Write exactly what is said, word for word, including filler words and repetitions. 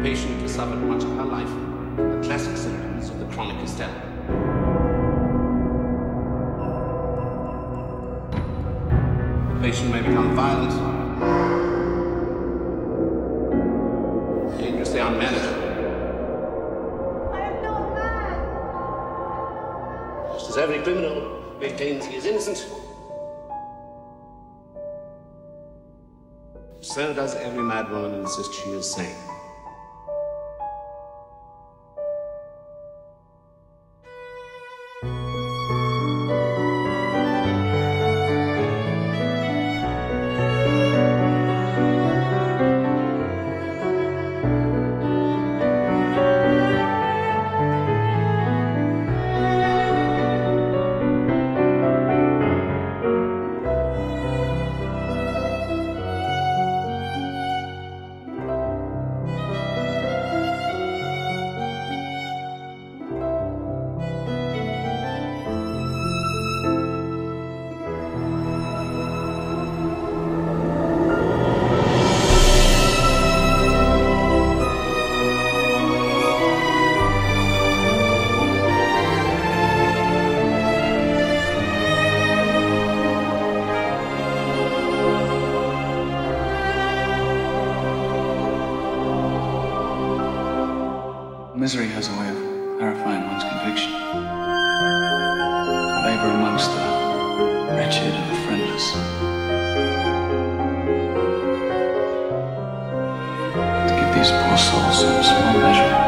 patient has suffered much of her life from the classic symptoms of the chronic hysteria. The patient may become violent, dangerously unmanageable. I am not mad! Just as every criminal maintains he is innocent, so does every mad woman insist she is sane. Misery has a way of clarifying one's conviction. To labor amongst the wretched and the friendless. To give these poor souls some small measure